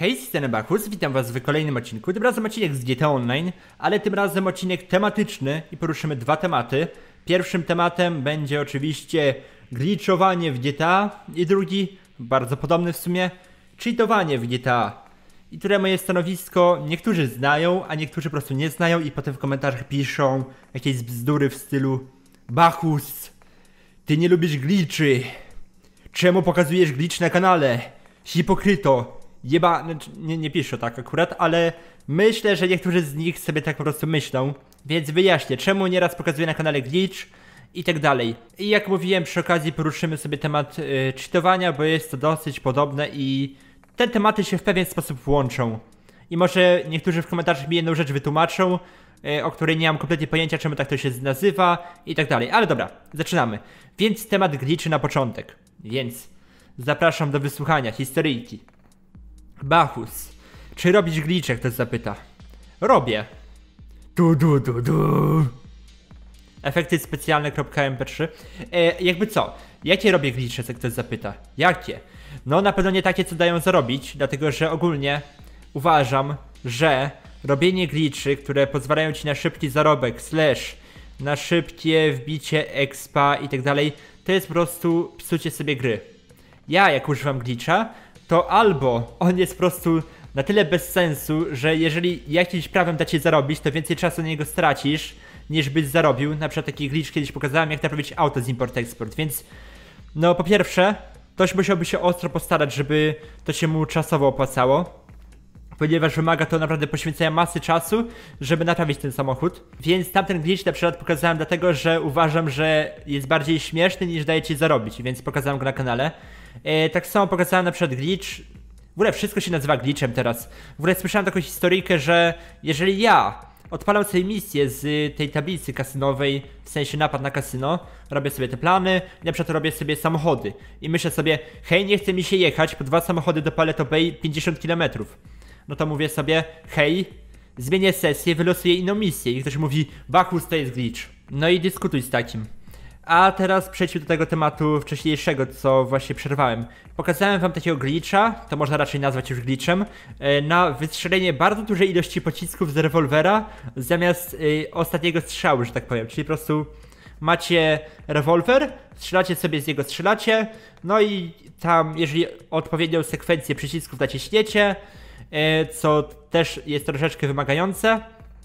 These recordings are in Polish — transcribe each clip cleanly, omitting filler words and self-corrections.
Hej, jestem Bachus, witam was w kolejnym odcinku. Tym razem odcinek z GTA Online, ale tym razem odcinek tematyczny i poruszymy dwa tematy. Pierwszym tematem będzie oczywiście glitchowanie w GTA i drugi, bardzo podobny w sumie, cheatowanie w GTA. I które moje stanowisko niektórzy znają, a niektórzy po prostu nie znają i potem w komentarzach piszą jakieś bzdury w stylu: Bachus, ty nie lubisz glitchy. Czemu pokazujesz glitch na kanale? Hipokryto. Nie piszę tak akurat, ale myślę, że niektórzy z nich sobie tak po prostu myślą. Więc wyjaśnię, czemu nieraz pokazuję na kanale glitch i tak dalej. I jak mówiłem, przy okazji poruszymy sobie temat cheatowania, bo jest to dosyć podobne i te tematy się w pewien sposób łączą. I może niektórzy w komentarzach mi jedną rzecz wytłumaczą, o której nie mam kompletnie pojęcia, czemu tak to się nazywa i tak dalej. Ale dobra, zaczynamy. Więc temat glitchy na początek. Więc zapraszam do wysłuchania historyjki. Bachus, czy robisz glitche? Ktoś zapyta. Robię. Efekty specjalne.mp3. Jakby co? Jakie robię glitche? Co ktoś zapyta. Jakie? No na pewno nie takie, co dają zarobić, dlatego że ogólnie uważam, że robienie glitchy, które pozwalają ci na szybki zarobek, na szybkie wbicie expa i tak dalej, to jest po prostu psucie sobie gry. Ja jak używam glitcha, to albo on jest po prostu na tyle bez sensu, że jeżeli jakimś prawem da ci zarobić, to więcej czasu na niego stracisz, niż byś zarobił. Na przykład taki glitch kiedyś pokazałem, jak naprawić auto z import-export, więc no po pierwsze, ktoś musiałby się ostro postarać, żeby to się mu czasowo opłacało, ponieważ wymaga to naprawdę poświęcenia masy czasu, żeby naprawić ten samochód. Więc tamten glitch na przykład pokazałem dlatego, że uważam, że jest bardziej śmieszny niż daje ci zarobić, więc pokazałem go na kanale. Tak samo pokazałem na przykład glitch. W ogóle wszystko się nazywa glitchem teraz. W ogóle słyszałem taką historyjkę, że jeżeli ja odpalam sobie misję z tej tablicy kasynowej, w sensie napad na kasyno, robię sobie te plany, na przykład robię sobie samochody i myślę sobie: hej, nie chce mi się jechać, po 2 samochody do Paleto Bay 50 km. No to mówię sobie: hej, zmienię sesję, wylosuję inną misję. I ktoś mówi: Bachus, to jest glitch. No i dyskutuj z takim. A teraz przejdźmy do tego tematu wcześniejszego, co właśnie przerwałem. Pokazałem wam takiego glitcha, to można raczej nazwać już glitchem, na wystrzelenie bardzo dużej ilości pocisków z rewolwera zamiast ostatniego strzału, że tak powiem. Czyli po prostu macie rewolwer, strzelacie sobie z niego, no i tam, jeżeli odpowiednią sekwencję przycisków naciśniecie, co też jest troszeczkę wymagające,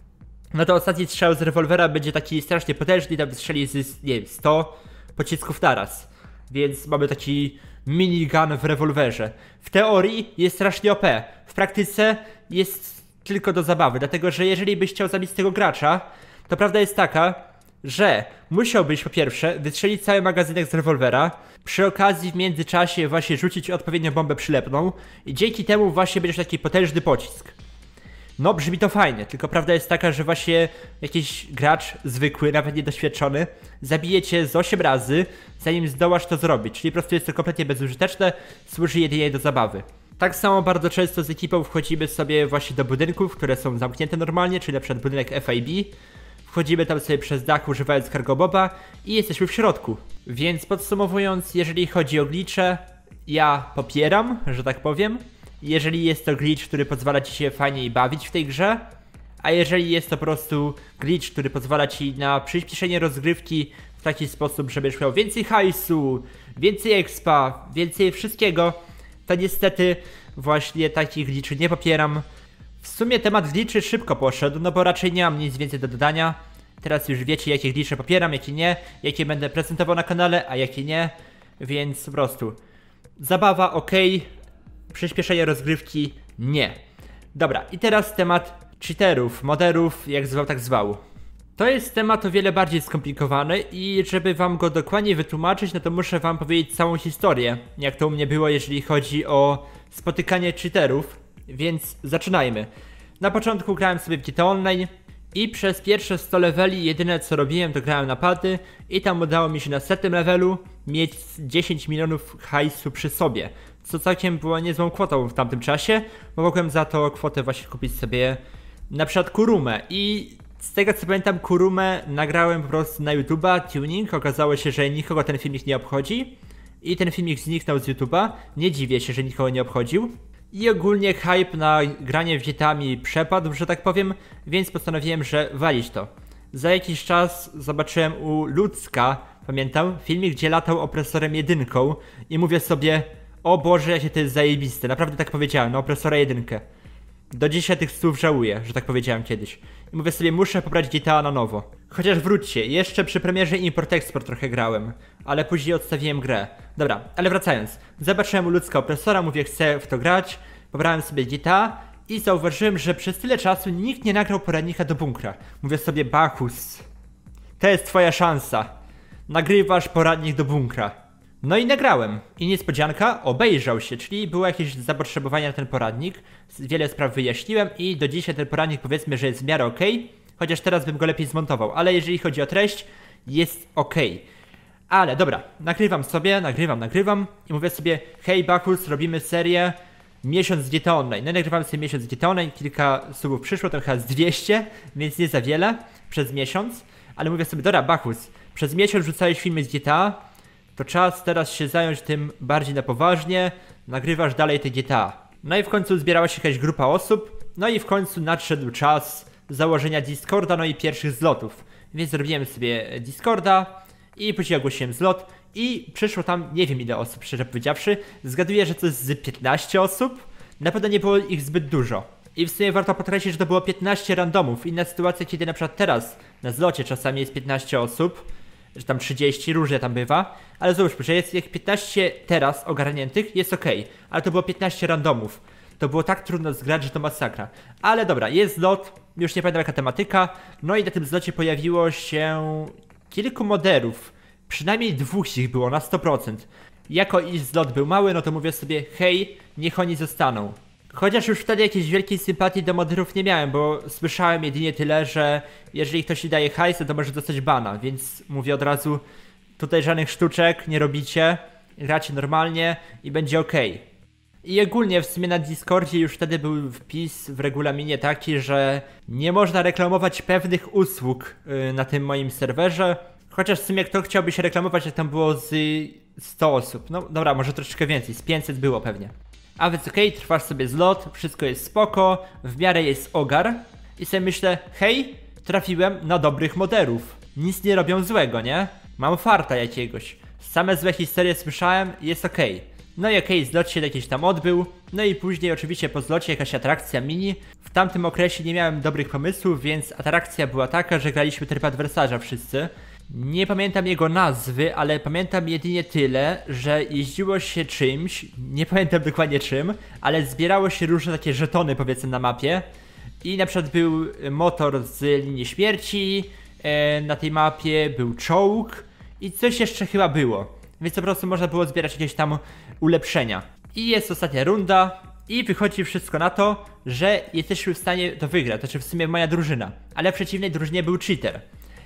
no to ostatni strzał z rewolwera będzie taki strasznie potężny, tam strzeli z, nie wiem, 100 pocisków naraz. Więc mamy taki minigun w rewolwerze. W teorii jest strasznie OP, w praktyce jest tylko do zabawy, dlatego że jeżeli byś chciał zabić tego gracza, to prawda jest taka, że musiałbyś po pierwsze wystrzelić cały magazynek z rewolwera, przy okazji w międzyczasie właśnie rzucić odpowiednią bombę przylepną i dzięki temu właśnie będziesz taki potężny pocisk. No brzmi to fajnie, tylko prawda jest taka, że właśnie jakiś gracz zwykły, nawet niedoświadczony, zabije cię z 8 razy, zanim zdołasz to zrobić, czyli po prostu jest to kompletnie bezużyteczne, służy jedynie do zabawy. Tak samo bardzo często z ekipą wchodzimy sobie właśnie do budynków, które są zamknięte normalnie, czyli na przykład budynek FIB. Wchodzimy tam sobie przez dach używając cargo boba i jesteśmy w środku. Więc podsumowując, jeżeli chodzi o glitche, ja popieram, że tak powiem. Jeżeli jest to glitch, który pozwala ci się fajniej bawić w tej grze, a jeżeli jest to po prostu glitch, który pozwala ci na przyspieszenie rozgrywki w taki sposób, żebyś miał więcej hajsu, więcej expa, więcej wszystkiego, to niestety właśnie takich glitchy nie popieram. W sumie temat glitchy szybko poszedł, no bo raczej nie mam nic więcej do dodania. Teraz już wiecie, jakie glitche popieram, jakie nie, jakie będę prezentował na kanale, a jakie nie, więc po prostu zabawa ok, przyspieszenie rozgrywki nie. Dobra, i teraz temat cheaterów, moderów, jak zwał tak zwał. To jest temat o wiele bardziej skomplikowany i żeby wam go dokładnie wytłumaczyć, no to muszę wam powiedzieć całą historię, jak to u mnie było, jeżeli chodzi o spotykanie cheaterów, więc zaczynajmy. Na początku grałem sobie w GTA Online i przez pierwsze 100 leveli jedyne co robiłem, to grałem na paty i tam udało mi się na 100 levelu mieć 10 milionów hajsu przy sobie, co całkiem było niezłą kwotą w tamtym czasie, bo mogłem za to kwotę właśnie kupić sobie na przykład Kurumę i z tego co pamiętam, Kurumę nagrałem po prostu na YouTube'a, tuning, okazało się, że nikogo ten filmik nie obchodzi i ten filmik zniknął z YouTube'a, nie dziwię się, że nikogo nie obchodził. I ogólnie hype na granie w GTA mi przepadł, że tak powiem, więc postanowiłem, że walić to. Za jakiś czas zobaczyłem u Ludzka, pamiętam, filmik, gdzie latał opresorem 1 i mówię sobie, o Boże, jakie to jest zajebiste, naprawdę tak powiedziałem, na opresora 1. Do dzisiaj tych słów żałuję, że tak powiedziałem kiedyś. I mówię sobie, muszę pobrać GTA na nowo. Chociaż wróćcie, jeszcze przy premierze Import-Export trochę grałem, ale później odstawiłem grę. Dobra, ale wracając. Zobaczyłem u Ludzka opresora, mówię, chcę w to grać, pobrałem sobie GTA i zauważyłem, że przez tyle czasu nikt nie nagrał poradnika do bunkra. Mówię sobie, Bachus, to jest twoja szansa. Nagrywasz poradnik do bunkra. No i nagrałem. I niespodzianka, obejrzał się, czyli było jakieś zapotrzebowanie na ten poradnik. Wiele spraw wyjaśniłem i do dzisiaj ten poradnik, powiedzmy, że jest w miarę okej. Chociaż teraz bym go lepiej zmontował, ale jeżeli chodzi o treść, jest okej. Ale dobra, nagrywam sobie, nagrywam i mówię sobie, hej Bachus, robimy serię miesiąc GTA Online. No i nagrywamy sobie miesiąc GTA Online, kilka subów przyszło, to chyba z 200, więc nie za wiele przez miesiąc. Ale mówię sobie, dobra Bachus, przez miesiąc rzucałeś filmy z GTA, to czas teraz się zająć tym bardziej na poważnie, nagrywasz dalej te GTA. No i w końcu zbierała się jakaś grupa osób, no i w końcu nadszedł czas założenia Discorda, no i pierwszych zlotów. Więc zrobiłem sobie Discorda i później ogłosiłem zlot i przyszło tam nie wiem ile osób, szczerze powiedziawszy. Zgaduję, że to jest z 15 osób, na pewno nie było ich zbyt dużo. I w sumie warto podkreślić, że to było 15 randomów. Inna sytuacja, kiedy na przykład teraz na zlocie czasami jest 15 osób, że tam 30, różnie tam bywa, ale załóżmy, że jest jak 15 teraz ogarniętych, jest ok, ale to było 15 randomów. To było tak trudno zgrać, że to masakra. Ale dobra, jest zlot, już nie pamiętam jaka tematyka, no i na tym zlocie pojawiło się kilku moderów, przynajmniej 2 ich było na 100%. Jako iż zlot był mały, no to mówię sobie, hej, niech oni zostaną. Chociaż już wtedy jakiejś wielkiej sympatii do moderów nie miałem, bo słyszałem jedynie tyle, że jeżeli ktoś ci daje hajs, to może dostać bana, więc mówię od razu, tutaj żadnych sztuczek nie robicie, gracie normalnie i będzie ok. I ogólnie w sumie na Discordzie już wtedy był wpis w regulaminie taki, że nie można reklamować pewnych usług na tym moim serwerze, chociaż w sumie kto chciałby się reklamować, jak tam było z 100 osób, no dobra, może troszeczkę więcej, z 500 było pewnie. A więc okej, trwasz sobie zlot, wszystko jest spoko, w miarę jest ogar i sobie myślę, hej, trafiłem na dobrych moderów. Nic nie robią złego, nie? Mam farta jakiegoś. Same złe historie słyszałem, jest okej. No i okej, zlot się jakiś tam odbył, no i później oczywiście po zlocie jakaś atrakcja mini. W tamtym okresie nie miałem dobrych pomysłów, więc atrakcja była taka, że graliśmy tryb adwersarza wszyscy. Nie pamiętam jego nazwy, ale pamiętam jedynie tyle, że jeździło się czymś, nie pamiętam dokładnie czym, ale zbierało się różne takie żetony powiedzmy na mapie. I na przykład był motor z linii śmierci, na tej mapie był czołg i coś jeszcze chyba było. Więc po prostu można było zbierać jakieś tam ulepszenia. I jest ostatnia runda i wychodzi wszystko na to, że jesteśmy w stanie to wygrać, to znaczy w sumie moja drużyna, ale w przeciwnej drużynie był cheater.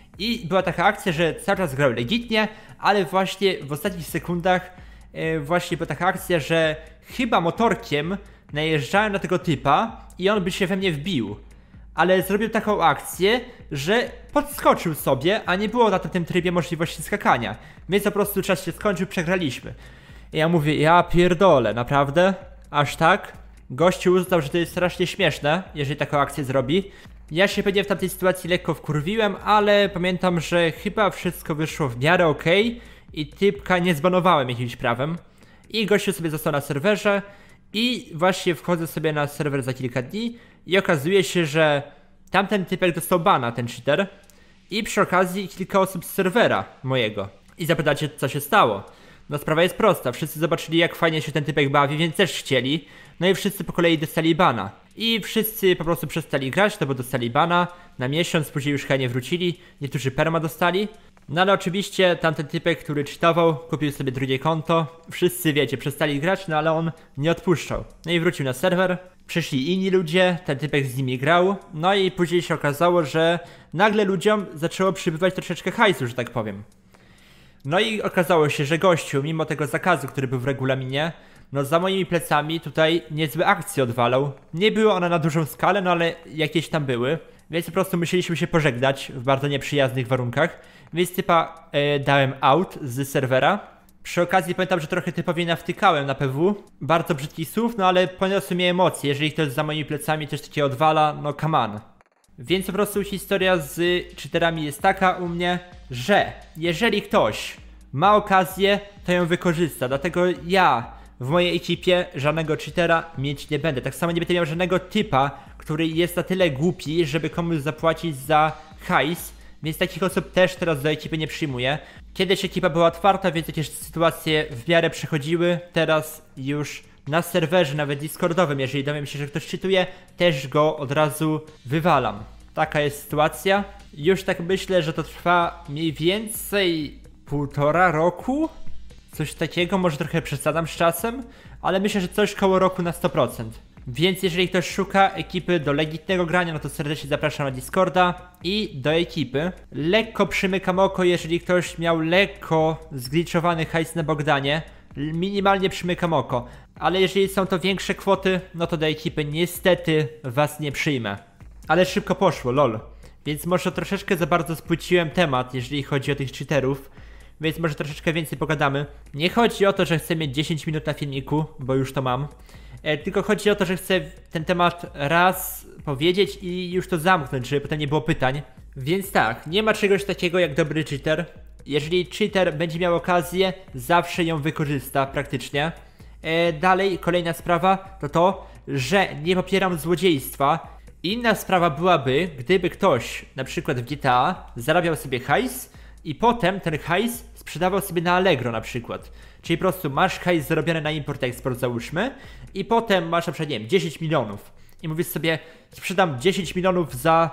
I była taka akcja, że cały czas grał legitnie, ale właśnie w ostatnich sekundach właśnie była taka akcja, że chyba motorkiem najeżdżałem na tego typa i on by się we mnie wbił. Ale zrobił taką akcję, że podskoczył sobie, a nie było na tym trybie możliwości skakania. Więc po prostu czas się skończył, przegraliśmy. I ja mówię, ja pierdolę, naprawdę? Aż tak? Gościu uznał, że to jest strasznie śmieszne, jeżeli taką akcję zrobi. Ja się pewnie w tamtej sytuacji lekko wkurwiłem, ale pamiętam, że chyba wszystko wyszło w miarę okej i typka nie zbanowałem jakimś prawem. I gościu sobie został na serwerze i właśnie wchodzę sobie na serwer za kilka dni i okazuje się, że tamten typek dostał bana, ten cheater, i przy okazji kilka osób z serwera mojego. I zapytacie, co się stało. No sprawa jest prosta, wszyscy zobaczyli jak fajnie się ten typek bawi, więc też chcieli. No i wszyscy po kolei dostali bana. I wszyscy po prostu przestali grać, no bo dostali bana na miesiąc, później już chyba nie wrócili. Niektórzy perma dostali. No ale oczywiście tamten typek, który cheatował, kupił sobie drugie konto. Wszyscy wiecie, przestali grać, no ale on nie odpuszczał. No i wrócił na serwer. Przyszli inni ludzie, ten typek z nimi grał. No i później się okazało, że nagle ludziom zaczęło przybywać troszeczkę hajsu, że tak powiem. No i okazało się, że gościu, mimo tego zakazu, który był w regulaminie, no za moimi plecami tutaj niezłe akcje odwalał. Nie były one na dużą skalę, no ale jakieś tam były. Więc po prostu musieliśmy się pożegnać w bardzo nieprzyjaznych warunkach. Więc typa dałem out z serwera. Przy okazji pamiętam, że trochę typowie nawtykałem na PW. Bardzo brzydkich słów, no ale poniosły mi emocje. Jeżeli ktoś za moimi plecami coś takiego odwala, no come on. Więc po prostu historia z cheaterami jest taka u mnie, że jeżeli ktoś ma okazję, to ją wykorzysta. Dlatego ja w mojej ekipie żadnego cheatera mieć nie będę. Tak samo nie będę miał żadnego typa, który jest na tyle głupi, żeby komuś zapłacić za hajs. Więc takich osób też teraz do ekipy nie przyjmuję. Kiedyś ekipa była otwarta, więc jakieś sytuacje w miarę przechodziły. Teraz już na serwerze, nawet discordowym, jeżeli dowiem się, że ktoś cheatuje, też go od razu wywalam. Taka jest sytuacja. Już tak myślę, że to trwa mniej więcej 1,5 roku. Coś takiego, może trochę przesadzam z czasem, ale myślę, że coś koło roku na 100%. Więc jeżeli ktoś szuka ekipy do legitnego grania, no to serdecznie zapraszam na Discorda i do ekipy. Lekko przymykam oko, jeżeli ktoś miał lekko zgliczowany hajs na Bogdanie. Minimalnie przymykam oko. Ale jeżeli są to większe kwoty, no to do ekipy niestety was nie przyjmę. Ale szybko poszło, lol. Więc może troszeczkę za bardzo spłyciłem temat, jeżeli chodzi o tych cheaterów. Więc może troszeczkę więcej pogadamy. Nie chodzi o to, że chcę mieć 10 minut na filmiku, bo już to mam. Tylko chodzi o to, że chcę ten temat raz powiedzieć i już to zamknąć, żeby potem nie było pytań. Więc tak, nie ma czegoś takiego jak dobry cheater. Jeżeli cheater będzie miał okazję, zawsze ją wykorzysta praktycznie. Dalej, kolejna sprawa to to, że nie popieram złodziejstwa. Inna sprawa byłaby, gdyby ktoś, na przykład w GTA, zarabiał sobie hajs i potem ten hajs sprzedawał sobie na Allegro na przykład. Czyli po prostu masz hajs zarobiony na import-export załóżmy i potem masz na przykład, nie wiem, 10 milionów i mówisz sobie, sprzedam 10 milionów za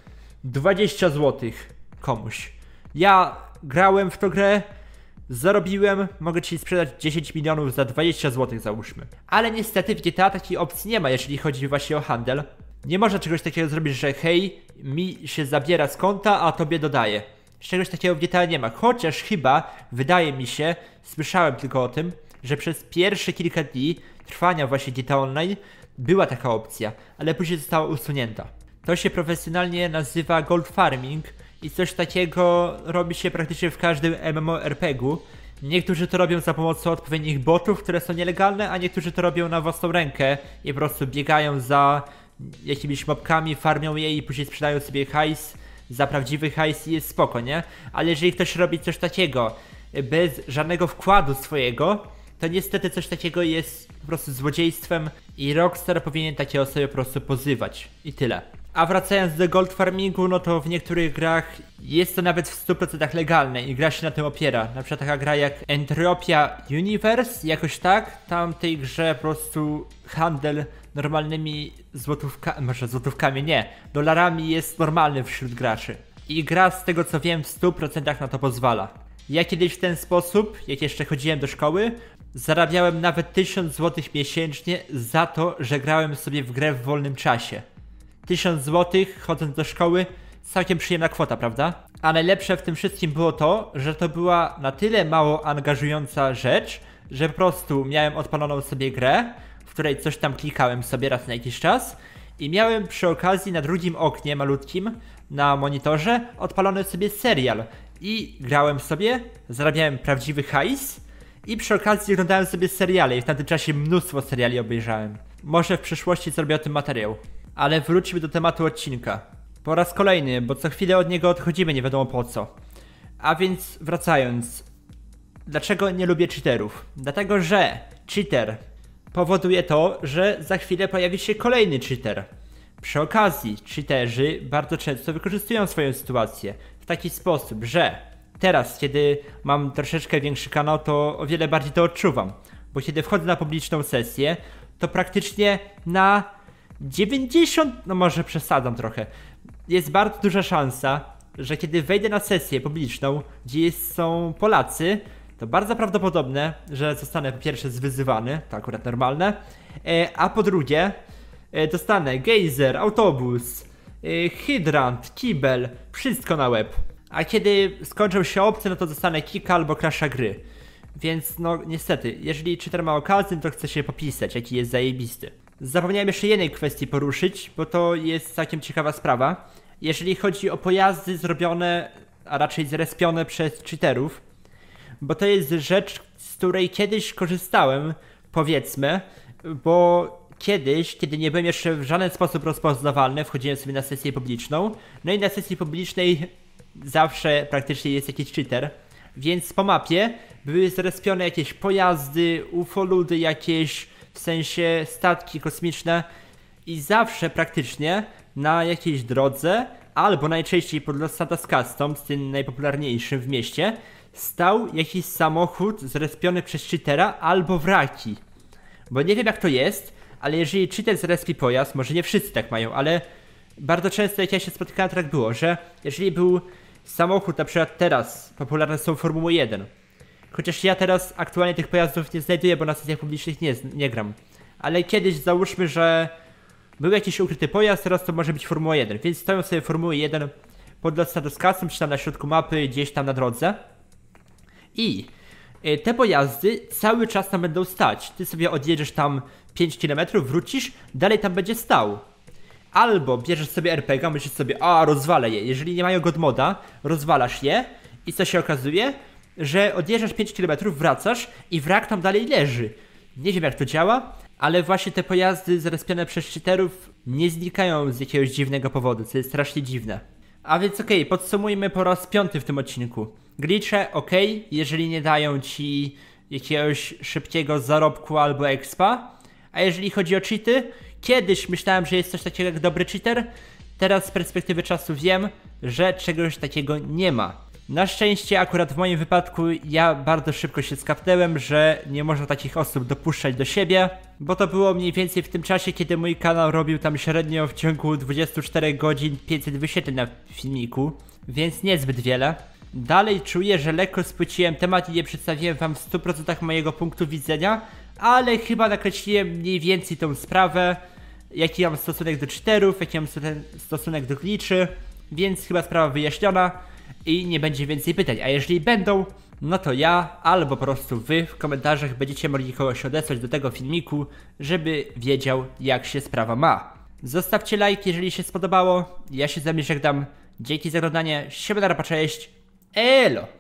20 zł komuś. Ja grałem w tą grę, zarobiłem, mogę ci sprzedać 10 milionów za 20 zł załóżmy. Ale niestety w GTA takiej opcji nie ma, jeżeli chodzi właśnie o handel. Nie można czegoś takiego zrobić, że hej, mi się zabiera z konta, a tobie dodaje. Czegoś takiego w GTA nie ma, chociaż chyba, wydaje mi się, słyszałem tylko o tym, że przez pierwsze kilka dni trwania właśnie GTA Online była taka opcja, ale później została usunięta. To się profesjonalnie nazywa gold farming i coś takiego robi się praktycznie w każdym MMORPG-u. Niektórzy to robią za pomocą odpowiednich botów, które są nielegalne, a niektórzy to robią na własną rękę i po prostu biegają za jakimiś mobkami, farmią je i później sprzedają sobie hajs za prawdziwy hajs i jest spoko, nie? Ale jeżeli ktoś robi coś takiego bez żadnego wkładu swojego, to niestety coś takiego jest po prostu złodziejstwem i Rockstar powinien takie osoby po prostu pozywać. I tyle. A wracając do gold farmingu, no to w niektórych grach jest to nawet w 100% legalne i gra się na tym opiera. Na przykład taka gra jak Entropia Universe, jakoś tak. Tam w tej grze po prostu handel normalnymi złotówkami, może złotówkami nie, dolarami jest normalny wśród graczy. I gra z tego co wiem w 100% na to pozwala. Ja kiedyś w ten sposób, jak jeszcze chodziłem do szkoły, zarabiałem nawet 1000 zł miesięcznie za to, że grałem sobie w grę w wolnym czasie. 1000 zł chodząc do szkoły, całkiem przyjemna kwota, prawda? A najlepsze w tym wszystkim było to, że to była na tyle mało angażująca rzecz, że po prostu miałem odpaloną sobie grę, w której coś tam klikałem sobie raz na jakiś czas i miałem przy okazji na drugim oknie malutkim na monitorze odpalony sobie serial i grałem sobie, zarabiałem prawdziwy hajs i przy okazji oglądałem sobie seriale i w tamtym czasie mnóstwo seriali obejrzałem. Może w przyszłości zrobię o tym materiał. Ale wróćmy do tematu odcinka. Po raz kolejny, bo co chwilę od niego odchodzimy, nie wiadomo po co. A więc wracając. Dlaczego nie lubię cheaterów? Dlatego, że cheater powoduje to, że za chwilę pojawi się kolejny cheater. Przy okazji, cheaterzy bardzo często wykorzystują swoją sytuację w taki sposób, że teraz, kiedy mam troszeczkę większy kanał, to o wiele bardziej to odczuwam. Bo kiedy wchodzę na publiczną sesję, to praktycznie na 90, no może przesadzam trochę, jest bardzo duża szansa, że kiedy wejdę na sesję publiczną, gdzie są Polacy, to bardzo prawdopodobne, że zostanę po pierwsze zwyzywany, to akurat normalne, a po drugie dostanę gejzer, autobus, hydrant, kibel, wszystko na łeb. A kiedy skończą się opcje, no to dostanę kika albo crasha gry. Więc no niestety, jeżeli cheater ma okazję, to chce się popisać, jaki jest zajebisty. Zapomniałem jeszcze jednej kwestii poruszyć, bo to jest całkiem ciekawa sprawa. Jeżeli chodzi o pojazdy zrobione, a raczej zrespione przez cheaterów, bo to jest rzecz, z której kiedyś korzystałem, powiedzmy, bo kiedyś, kiedy nie byłem jeszcze w żaden sposób rozpoznawalny, wchodziłem sobie na sesję publiczną, no i na sesji publicznej zawsze praktycznie jest jakiś cheater, więc po mapie były zrespione jakieś pojazdy, ufoludy jakieś, w sensie statki kosmiczne i zawsze praktycznie na jakiejś drodze, albo najczęściej pod Los Santos Customs, tym najpopularniejszym w mieście, stał jakiś samochód zrespiony przez cheatera albo wraki. Bo nie wiem jak to jest, ale jeżeli cheater zrespi pojazd, może nie wszyscy tak mają, ale bardzo często jak ja się spotykałem, tak było, że jeżeli był samochód, na przykład teraz popularne są Formuły 1, chociaż ja teraz aktualnie tych pojazdów nie znajduję, bo na sesjach publicznych nie gram, ale kiedyś załóżmy, że był jakiś ukryty pojazd, teraz to może być Formuła 1, więc stoją sobie Formuły 1 pod Los Santos Customs, czy tam na środku mapy, gdzieś tam na drodze i te pojazdy cały czas tam będą stać. Ty sobie odjedziesz tam 5 km, wrócisz, dalej tam będzie stał. Albo bierzesz sobie RPG, myślisz sobie, rozwalę je. Jeżeli nie mają godmoda, rozwalasz je i co się okazuje? Że odjeżdżasz 5 km, wracasz i wrak tam dalej leży. Nie wiem jak to działa, ale właśnie te pojazdy zrespione przez cheaterów nie znikają z jakiegoś dziwnego powodu, co jest strasznie dziwne. A więc okej, podsumujmy po raz 5 w tym odcinku. Glitche okej, jeżeli nie dają ci jakiegoś szybkiego zarobku albo expa. A jeżeli chodzi o cheaty, kiedyś myślałem, że jest coś takiego jak dobry cheater. Teraz z perspektywy czasu wiem, że czegoś takiego nie ma. Na szczęście akurat w moim wypadku ja bardzo szybko się skapnąłem, że nie można takich osób dopuszczać do siebie, bo to było mniej więcej w tym czasie, kiedy mój kanał robił tam średnio w ciągu 24 godzin 500 wyświetleń na filmiku, więc niezbyt wiele. Dalej czuję, że lekko spłyciłem temat i nie przedstawiłem wam w 100% mojego punktu widzenia, ale chyba nakreśliłem mniej więcej tą sprawę, jaki mam stosunek do cheaterów, jaki mam stosunek do glitchy, więc chyba sprawa wyjaśniona i nie będzie więcej pytań, a jeżeli będą, no to ja albo po prostu wy w komentarzach będziecie mogli kogoś odesłać do tego filmiku, żeby wiedział jak się sprawa ma. Zostawcie like, jeżeli się spodobało, ja się z wami żegnam, dzięki za oglądanie, siemandara, cześć, elo!